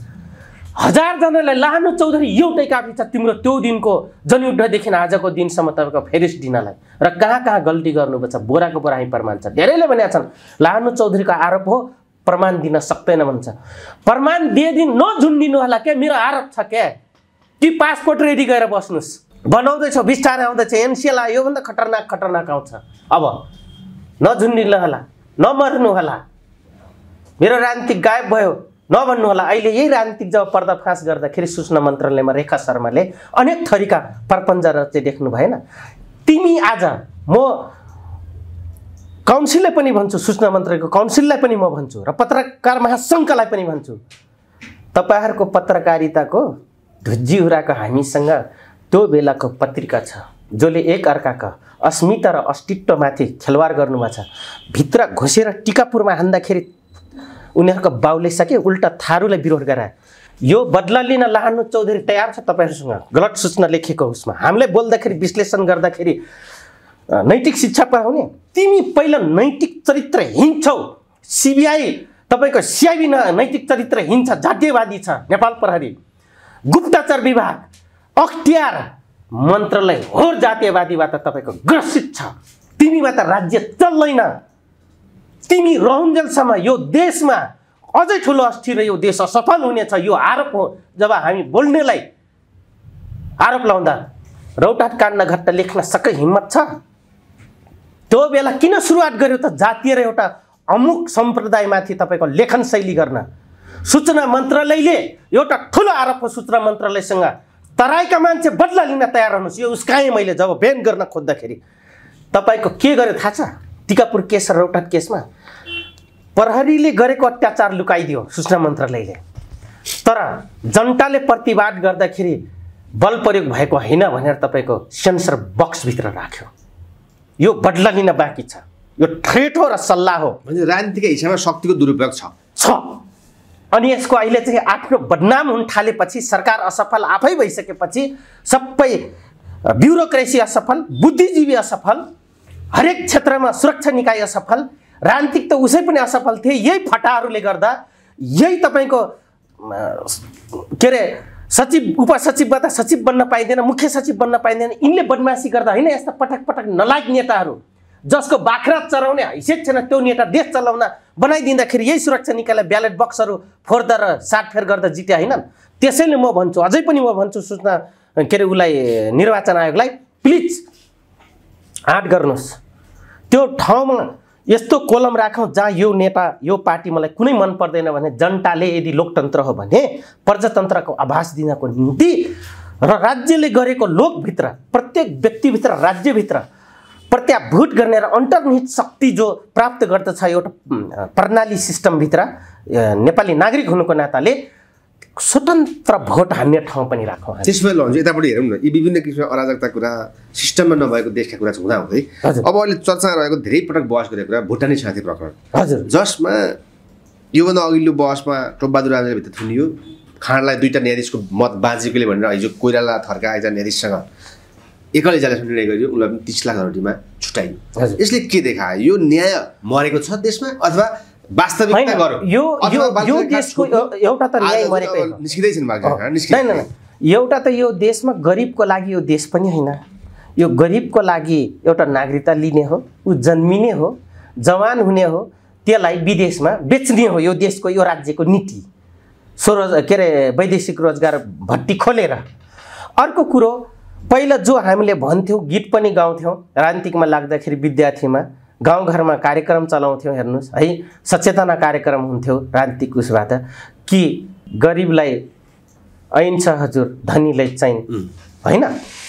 1000 जनालाई लाहनु चौधरी एउटै काफी छ तिम्रो त्यो दिनको जनयुद्धदेखि आजको दिनसम्म तपाईँको फेरिस दिनलाई। र कहाँ गल्ती गर्नुपर्छ बोराको बोरा प्रमाण छ। धेरैले भनेका छन् लाहनु चौधरीको आरोप हो, प्रमाण दिन सक्दैन भन्छ। प्रमाण नझुन्डिनु होला क्या, मेरो आरोप छ क्या कि पासपोर्ट रेडी गरेर बस्नुहोस्, बनाउँदैछौ, बिस्तारै आउँदैछ, एनसिएल आयो, योभन्दा खतरनाक आउँछ। अब नझुन्डिनु होला, नमर्नु होला, मेरो राजनीति गायब भयो, नभन्नु होला। अहिले यही राजनीतिक जब पर्दाफास गर्दाखेरि सूचना मन्त्रालयमा रेखा शर्माले अनेक थरीका प्रपञ्च चाहिँ देख्नु भएन। तिमी आज म काउन्सिललाई पनि भन्छु, सूचना मन्त्रालयको काउन्सिललाई पनि म भन्छु र पत्रकार महासङ्घलाई पनि भन्छु, तपाईँहरूको पत्रकारिताको धुज्जी उराको हामीसँग त्यो बेलाको पत्रिका छ जसले एक अर्काका अस्मिता र अस्तित्वमाथि खेलवाड गर्नुभएको छ। भित्र घुसेर टिकापुरमा हान्दाखेरि उनीहरूको बाउले सके उल्टा थारूलाई विरोध गराए। यो बदला लिन लाहानु चौधरी तयार छ तपाईँहरूसँग गलत सूचना लेखेको उसमा। हामीले बोल्दाखेरि विश्लेषण गर्दाखेरि नैतिक शिक्षा पढाउने, तिमी पहिला नैतिक चरित्र हिँड्छौ। सिबिआई तपाईँको सिआइबी नैतिक चरित्र हिँड्छ, जातीयवादी छ नेपाल प्रहरी, गुप्तचर विभाग, अख्तियार मन्त्रालय हो जातीयवादीबाट तपाईँको ग्रसित छ। तिमीबाट राज्य चल्दैन। तिमी रहन्जेलसम्म यो देशमा अझै ठुलो अस्थिर यो देश असफल हुनेछ, यो आरोप हो। जब हामी बोल्नेलाई आरोप लाउँदा रौटाट काण्ड घट्ट लेख्न सकै हिम्मत छ, त्यो बेला किन सुरुवात गर्यो त जातीय र एउटा अमुक सम्प्रदायमाथि तपाईँको लेखन शैली गर्न? सूचना मन्त्रालयले एउटा ठुलो आरोप हो सूचना मन्त्रालयसँग। तराईका मान्छे बदला लिन तयार हुनुहोस्। यो उसकाएँ मैले जब ब्यान गर्न खोज्दाखेरि। तपाईँको के गर्यो थाहा छ? टिकापुर केस र रौटाट केसमा प्रहरीले गरेको अत्याचार लुकाइदियो सूचना मन्त्रालयले, तर जनताले प्रतिवाद गर्दाखेरि बल प्रयोग भएको होइन भनेर तपाईँको सेन्सर बक्सभित्र राख्यो। यो बदला लिन बाँकी छ। यो थ्रेट हो र सल्लाह हो। भने राजनीतिको हिसाबमा शक्तिको दुरुपयोग छ। अनि यसको अहिले चाहिँ आफ्नो बदनाम हुन थालेपछि, सरकार असफल आफै भइसकेपछि, सबै ब्युरोक्रेसी असफल, बुद्धिजीवी असफल, हरेक क्षेत्रमा सुरक्षा निकाय असफल, राजनीतिक त उसै पनि असफल थिए। यही फटाहरूले गर्दा, यही तपाईँको के अरे सचिव उपसचिवबाट सचिव बन्न पाइँदैन, मुख्य सचिव बन्न पाइँदैन। यिनले बदमासी गर्दा होइन, यस्ता पटक पटक नलायक नेताहरू जसको बाख्रा चराउने हैसियत छैन त्यो नेता देश चलाउन बनाइदिँदाखेरि यही सुरक्षा निकायलाई ब्यालेट बक्सहरू फोर्दा र साटफेर गर्दा जिते होइनन्। त्यसैले म भन्छु, अझै पनि म भन्छु सूचना के अरे उसलाई निर्वाचन आयोगलाई, प्लिज आँट गर्नुहोस्। त्यो ठाउँमा यस्तो कोलम राखौँ जहाँ यो नेता यो पार्टी मलाई कुनै मन पर्दैन भने जनताले यदि लोकतन्त्र हो भने प्रजातन्त्रको आभास दिनको निम्ति र राज्यले गरेको लोकभित्र, प्रत्येक व्यक्तिभित्र, राज्यभित्र प्रत्याभूत गर्ने र अन्तर्निहित शक्ति जो प्राप्त गर्दछ एउटा प्रणाली सिस्टमभित्र नेपाली नागरिक हुनुको नाताले स्वतन्त्र भोट हान्ने ठाउँ पनि राखौँ। त्यसमा ल यतापट्टि हेरौँ न, यी विभिन्न किसिमका अराजकता कुरा, सिस्टममा नभएको देशका कुरा हुँदाहुँदै अब अहिले चर्चा रहेको धेरै पटक बहस गरेको कुरा भुटानी साथी प्रकरण, हजुर, जसमा योभन्दा अघिल्लो बहसमा टोपबहादुर राजाभित्र थुनियो, खाँडलाई दुईवटा न्यायाधीशको मत बाँचेकोले भनेर हिजो कोइराला थर्का एकजना न्यायाधीशसँग एकल इजलासमा निर्णय गरियो, उसलाई पनि 30 लाख रुपियाँमा छुट्याइयो। यसले के देखायो? यो न्याय मरेको छ देशमा अथवा वास्तविकता गरौँ? यो देशको एउटा त न्याय मरेकै हो, निस्किँदै छैन हैन। एउटा त यो देशमा गरिबको लागि यो देश पनि होइन। यो गरिबको लागि एउटा नागरिकता लिने हो, ऊ जन्मिने हो, जवान हुने हो, त्यसलाई विदेशमा बेच्ने हो। यो देशको यो राज्यको नीति के अरे वैदेशिक रोजगार भट्टी खोलेर। अर्को कुरो, पहिला जो हामीले भन्थ्यौँ, गीत पनि गाउँथ्यौँ राजनीतिकमा लाग्दाखेरि, विद्यार्थीमा गाउँघरमा कार्यक्रम चलाउँथ्यौँ, हेर्नुहोस् है, सचेतना कार्यक्रम हुन्थ्यो राजनीतिक उसबाट कि गरिबलाई ऐन छ हजुर, धनीलाई चाहिँ होइन।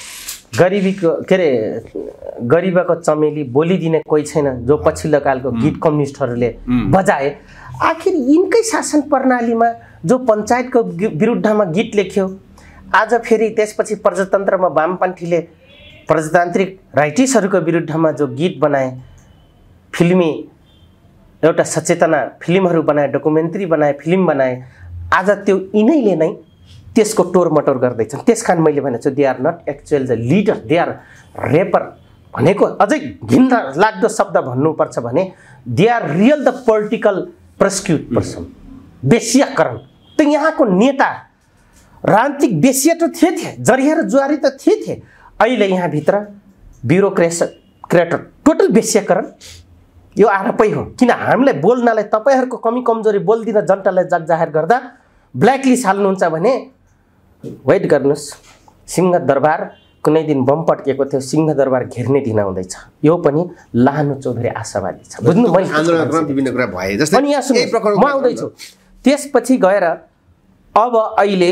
गरिबीको के अरे गरिबको चमेली बोलिदिने कोही छैन, जो पछिल्लो कालको गीत कम्युनिस्टहरूले बजाए। आखिर यिनकै शासन प्रणालीमा जो पञ्चायतको विरुद्धमा गीत लेख्यो, आज फेरि त्यसपछि प्रजातन्त्रमा वामपन्थीले प्रजातान्त्रिक राइटिस्टहरूको विरुद्धमा जो गीत बनाए, फिल्मी एउटा सचेतना फिल्महरू बनाए, डकुमेन्ट्री बनाए, फिल्म बनाए, आज त्यो यिनैले नै त्यसको टोरमटोर गर्दैछन्। त्यस कारण मैले भनेको छु, they are not actual the leader, they are rapper भनेको अझै घिन लाग्दो शब्द भन्नुपर्छ भने they are real the political prosecute person. बेसियाकरण त यहाँको नेता राजनीतिक बेसिया त थिए, जरिया र जुवारी त थिए। अहिले यहाँभित्र ब्युरोक्रेटर टोटल बेसियाकरण यो आरोपै हो। किन हामीलाई बोल्नलाई, तपाईँहरूको कमी कमजोरी बोल्दिन जनतालाई जग जाहेर गर्दा ब्ल्याकलिस्ट हाल्नुहुन्छ भने वेट गर्नुहोस्। सिंहदरबार कुनै दिन बम पड्केको थियो, सिंहदरबार घेर्ने दिन आउँदैछ। यो पनि लाहानु चौधरी आशावादी छ, बुझ्नु? आन्दोलनमा विभिन्न कुरा भए जस्तै अनि यहाँ सुन्नु, म आउँदैछु। त्यसपछि गएर अब अहिले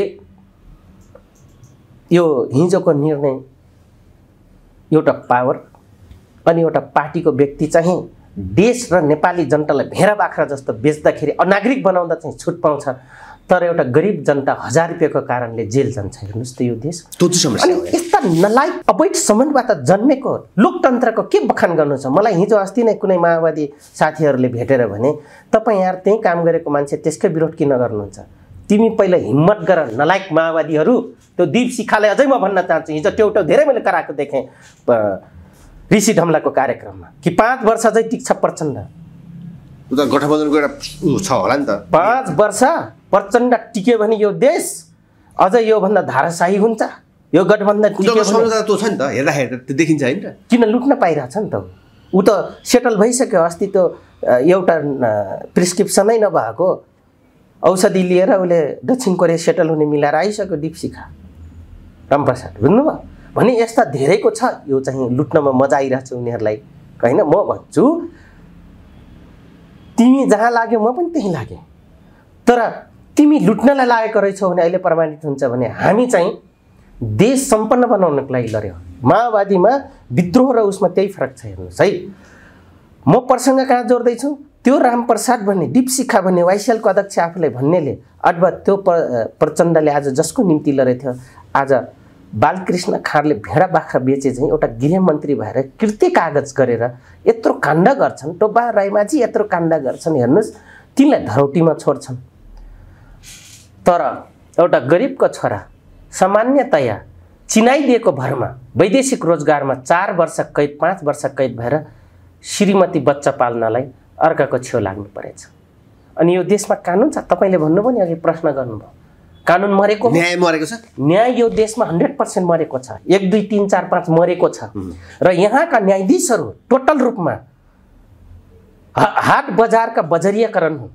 यो हिजोको निर्णय एउटा पावर अनि एउटा पार्टीको व्यक्ति चाहिँ देश र नेपाली जनतालाई भेडा बाख्रा जस्तो बेच्दाखेरि अनागरिक बनाउँदा चाहिँ छुट पाउँछ, तर एउटा गरिब जनता 1000 रुपियाँको कारणले जेल जान्छ। हेर्नुहोस् त यो देश समस्या हो। यस्ता नलायक अवैध सम्बन्धबाट जन्मेको लोकतन्त्रको के बखान गर्नु छ? मलाई हिजो अस्ति नै कुनै माओवादी साथीहरूले भेटेर भने तपाईँ यहाँ त्यही काम गरेको मान्छे त्यसकै विरोध किन गर्नुहुन्छ? तिमी पहिला हिम्मत गर नलायक माओवादीहरू। त्यो दीप शिखालाई अझै म भन्न चाहन्छु, हिजो त्यो धेरै मैले कराएको देखेँ ऋषि ढमलाको कार्यक्रममा कि 5 वर्ष चाहिँ टिक्छ प्रचण्ड। उता गठबन्धनको एउटा छ होला नि त। 5 वर्ष प्रचण्ड टिक्यो भने यो देश अझ योभन्दा धाराशाही हुन्छ। यो गठबन्धन टिक्यो भने त्यो छ नि त, हेर्दाखेरि त देखिन्छ हैन त। किन लुट्न पाइरहेछ नि त? ऊ त सेटल भइसक्यो। अस्ति त्यो एउटा प्रिस्क्रिप्सनै नभएको औषधि लिएर उसले दक्षिण कोरिया सेटल हुने मिलाएर आइसक्यो दीपशिखा रामप्रसाद। बुझ्नुभयो? भने यस्ता धेरैको छ। यो चाहिँ लुट्नमा मजा आइरहेछ उनीहरूलाई होइन। म भन्छु तिमी जहाँ लाग्यो म पनि त्यहीँ लागेँ, तर तिमी लुट्नलाई लागेको रहेछौ भने अहिले प्रमाणित हुन्छ भने हामी चाहिँ देश सम्पन्न बनाउनको लागि लड्यो। माओवादीमा विद्रोह र उसमा त्यही फरक छ। हेर्नुहोस् है, म प्रसङ्ग कहाँ जोड्दैछु? त्यो रामप्रसाद भन्ने दीपशिखा भन्ने वाइसिएलको अध्यक्ष आफूलाई भन्नेले अथवा त्यो प्रचण्डले आज जसको निम्ति लडेको थियो, आज बालकृष्ण खाँडले भेडा बाख्रा बेचे चाहिँ एउटा गृहमन्त्री भएर कृत्य कागज गरेर यत्रो काण्ड गर्छन्। टोपा राईमाझी यत्रो काण्ड गर्छन्। हेर्नुहोस् तिनलाई धरौटीमा छोड्छन्। तर एउटा गरिबको छोरा सामान्यतया चिनाइदिएको भरमा वैदेशिक रोजगारमा 4 वर्ष कैद 5 वर्ष कैद भएर श्रीमती बच्चा पाल्नलाई अर्काको छेउ लाग्नु परेछ। अनि यो देशमा कानुन छ? तपाईँले भन्नुभयो नि अघि प्रश्न गर्नुभयो, कानुन मरेको, न्याय मरेको छ। न्याय यो देशमा 100% मरेको छ। 1 2 3 4 5 मरेको छ। र यहाँका न्यायाधीशहरू टोटल रूपमा हाट बजारका बजरियाकरण हुन्।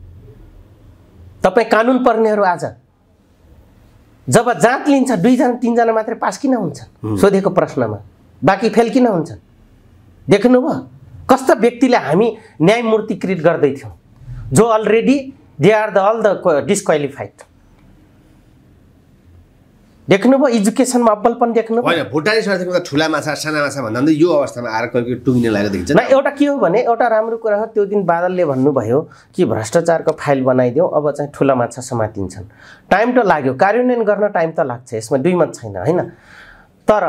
तपाईँ कानुन पर्नेहरू आज जब जाँच लिन्छ 2 जना 3 जना मात्रै पास किन हुन्छन् सोधेको प्रश्नमा, बाँकी फेल किन हुन्छन्? देख्नुभयो कस्ता व्यक्तिलाई हामी न्यायमूर्तिकृत गर्दै थियौँ, जो already they are the all the disqualified. देख्नुभयो एजुकेसनमा अब्बलपन देख्नुभयो। होइन, भुटानी सरकारको त ठुला माछा साना माछा भन्दा यो अवस्थामा आएर कहिले टुङ्गिने लागेको देखिन्छ। न एउटा के हो भने एउटा राम्रो कुरा हो, त्यो दिन बादलले भन्नुभयो कि भ्रष्टाचारको फाइल बनाइदिउँ, अब चाहिँ ठुला माछा समातिन्छन्। टाइम त लाग्यो, कार्यान्वयन गर्न टाइम त लाग्छ, यसमा दुई मत छैन होइन। तर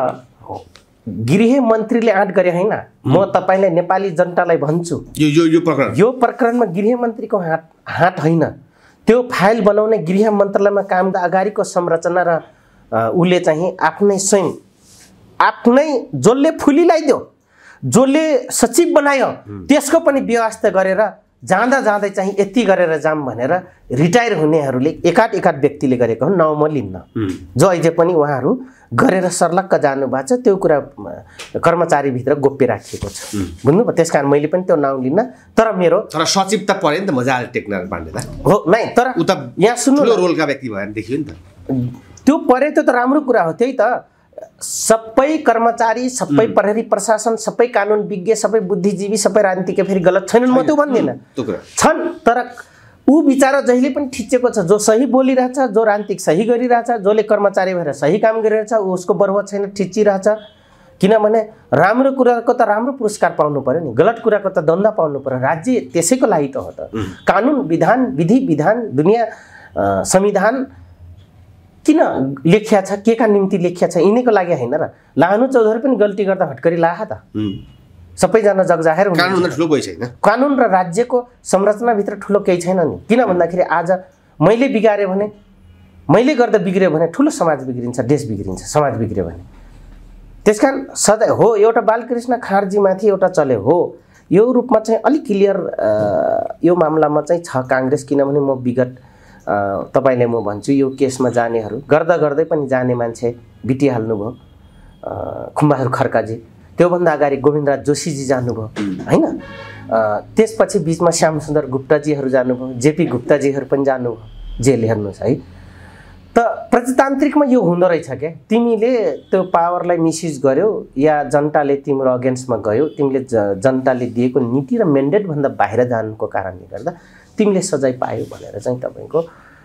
गृह मन्त्रीले आँट गरे होइन। म तपाईँलाई नेपाली जनतालाई भन्छु यो प्रकरणमा गृह मन्त्रीको हात होइन। त्यो फाइल बनाउने गृह मन्त्रालयमा काम त अगाडिको संरचना र उसले चाहिँ आफ्नै स्वयं आफ्नै जसले फुली लगाइदियो, जसले सचिव बनायो, त्यसको पनि व्यवस्था गरेर जाँदा जाँदै चाहिँ यति गरेर जाम भनेर रिटायर हुनेहरूले एकाट व्यक्तिले गरेको हो। नाउँ म लिन्न, जो अहिले पनि उहाँहरू गरेर सर्लक्क जानुभएको छ। त्यो कुरा कर्मचारीभित्र गोप्य राखिएको छ। बुझ्नुभयो? त्यस कारण मैले पनि त्यो नाउँ लिन्न। तर मेरो सचिव त पऱ्यो नि त, मजाले टेक्नर पाण्डे त हो नै। तर उता यहाँ सुन्नु, रोलका व्यक्ति भएर देखियो नि त। त्यो परे त राम्रो कुरा हो। त्यही त सबै कर्मचारी, सबै प्रहरी प्रशासन, सबै कानुन विज्ञ, सबै बुद्धिजीवी, सबै राजनीतिज्ञ फेरि गलत छैनन्, म त्यो भन्दिनँ, छन्। तर ऊ बिचारा जहिले पनि ठिचेको छ। जो सही बोलिरहेछ, जो राजनीतिक सही गरिरहेछ, जसले कर्मचारी भएर सही काम गरिरहेछ, उसको बरुवा छैन, ठिचिरहेछ। किनभने राम्रो कुराको त राम्रो पुरस्कार पाउनु पर्यो नि, गलत कुराको त दण्ड पाउनु पर्यो। राज्य त्यसैको लागि त हो त। कानुन विधान, विधि विधान, दुनियाँ संविधान किन लेखिया छ, के का निम्ति लेखिया छ, यिनीको लागि होइन र। लाहनु चौधरी पनि गल्ती गर्दा हटकरी लाहा त। सबैजना जगजाहेर हुनुहुन्छ। कानुन ठुलो कोही छैन। कानुन र राज्यको संरचनाभित्र ठुलो केही छैन नि। किन भन्दाखेरि आज मैले बिगारेँ भने, मैले गर्दा बिग्रियो भने ठुलो समाज बिग्रिन्छ, देश बिग्रिन्छ, समाज बिग्रियो भने। त्यसकारण सधैँ हो एउटा बालकृष्ण खाँडजीमाथि एउटा चल्यो हो, यो रूपमा चाहिँ अलिक क्लियर यो मामलामा चाहिँ छ काङ्ग्रेस। किनभने म विगत तपाईँले म भन्छु यो केसमा जानेहरू गर्दा गर्दै पनि जाने मान्छे बिटिहाल्नुभयो। खुम्बहादुर खड्काजी, त्योभन्दा अगाडि गोविन्दराज जोशीजी जानुभयो होइन। त्यसपछि बिचमा श्यामसुन्दर गुप्ताजीहरू जानुभयो, जेपी गुप्ताजीहरू पनि जानुभयो जेल। हेर्नुहोस् है, त प्रजातान्त्रिकमा यो हुँदो रहेछ क्या, तिमीले त्यो पावरलाई मिसयुज गर्यौ या जनताले तिम्रो अगेन्स्टमा गयो, तिमीले जनताले दिएको नीति र मेन्डेटभन्दा बाहिर जानुको कारणले गर्दा तिमीले सजाय पायौ भनेर चाहिँ तपाईँको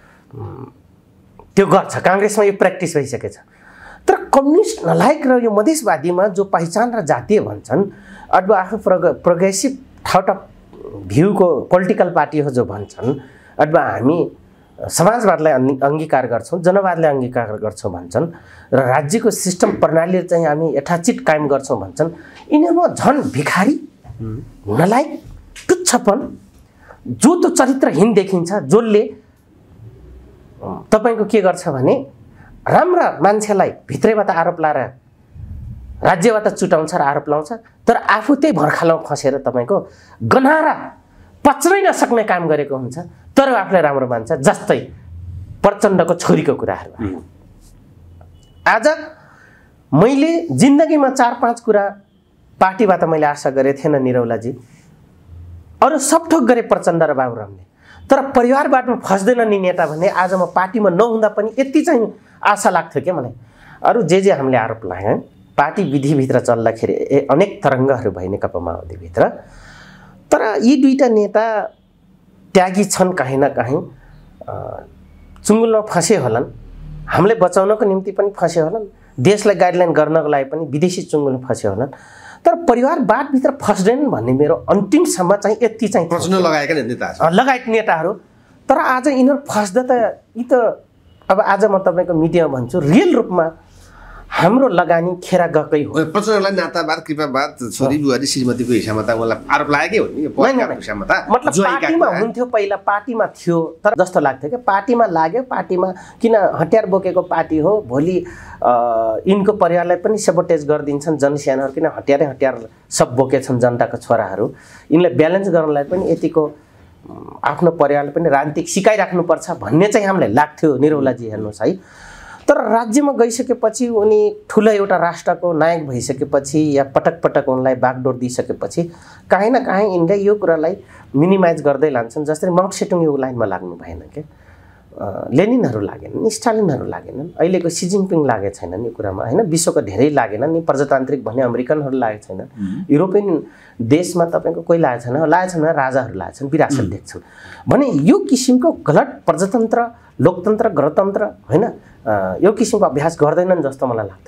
त्यो गर्छ। काङ्ग्रेसमा यो प्र्याक्टिस भइसकेछ। तर कम्युनिस्ट नलायक र यो मधेसवादीमा जो पहिचान र जातीय भन्छन्, अथवा आफू प्रोग्रेसिभ थट अफ भ्यूको पोलिटिकल पार्टी हो जो भन्छन्, अथवा हामी समाजवादलाई अङ्गीकार गर्छौँ, जनवादलाई अङ्गीकार गर्छौँ भन्छन्, र राज्यको सिस्टम प्रणाली चाहिँ हामी यथाचित कायम गर्छौँ भन्छन्, यिनीहरूमा झन् भिखारी, नलायक, तुच्छपन, जो त्यो चरित्रहीन देखिन्छ, जसले तपाईँको के गर्छ भने राम्रा मान्छेलाई भित्रैबाट आरोप लाएर राज्यबाट चुटाउँछ र आरोप लाउँछ, तर आफू त्यही भर्खालोमा फसेर तपाईँको गनारा पच्नै नसक्ने काम गरेको हुन्छ, तर आफूलाई राम्रो मान्छ। जस्तै प्रचण्डको छोरीको कुराहरू आयो। आज मैले जिन्दगीमा 4-5 कुरा पार्टीबाट मैले आशा गरेको थिएन निरौलाजी, अरू सब ठोक गरे प्रचण्ड र बाबुरामले, तर परिवारबाट फस्दैन नि नेता भने आज म पार्टीमा नहुँदा पनि यति चाहिँ आशा लाग्थ्यो क्या मलाई। अरू जे हामीले आरोप लाग्यौँ पार्टी विधिभित्र चल्दाखेरि अनेक तरङ्गहरू भए नेकपा माओवादीभित्र, तर यी दुईटा नेता त्यागी छन्, कहीँ न कहीँ चुङ्गुलमा फसे होलान्, हामीले बचाउनको निम्ति पनि फसे होलान्, देशलाई गाइडलाइन गर्नको लागि पनि विदेशी चुङ्गुलमा फसे होलान्, तर परिवारवादभित्र फस्दैनन् भन्ने मेरो अन्तिमसम्म चाहिँ यति चाहिँ प्रश्न लगाएका नेताहरू लगायत नेताहरू। तर आज यिनीहरू फस्दा त यी त अब आज म तपाईँको मिडियामा भन्छु, रियल रूपमा हाम्रो लगानी खेर गएकै हो। प्रचण्डलाई नातावाद, कृपावाद, छोरी बुहारी श्रीमतीको हिसाबमा त उहाँलाई आरोप लागेकै हो नि, मतलब पार्टीमा हुन्थ्यो, पहिला पार्टीमा थियो, तर जस्तो लाग्थ्यो कि पार्टीमा लाग्यो, पार्टीमा किन हतियार बोकेको पार्टी हो, भोलि यिनको परिवारलाई पनि सेबोटेज गरिदिन्छन् जनसेनाहरू, किन हतियार सब बोकेछन् जनताको छोराहरू, यिनलाई ब्यालेन्स गर्नलाई पनि यतिको आफ्नो परिवारले पनि राजनीतिक सिकाइराख्नुपर्छ भन्ने चाहिँ हामीलाई लाग्थ्यो निरौलाजी, हेर्नुहोस् है। तर राज्यमा गइसकेपछि उनी ठुलो एउटा राष्ट्रको नायक भइसकेपछि या पटक पटक उनलाई बागडोर दिइसकेपछि काहीँ न काहीँ यिनले यो कुरालाई मिनिमाइज गर्दै लान्छन्। जस्तै माउन्ट सेटुङ यो लाइनमा लाग्नु भएन के, लेनिनहरू लागेनन्, स्टालिनहरू लागेनन्, अहिलेको सी जिनपिङ लागेको छैनन् यो कुरामा होइन, विश्वको धेरै लागेनन्, नि प्रजातान्त्रिक भन्ने अमेरिकनहरू लागेको छैनन्, युरोपियन देशमा तपाईँको कोही लागेको छैन, लागेको छैन राजाहरू लागेको छन्, विरासत देख्छन् भने यो किसिमको गलत प्रजातन्त्र, लोकतन्त्र, गणतन्त्र होइन यो किसिमको अभ्यास गर्दैनन् जस्तो मलाई लाग्छ।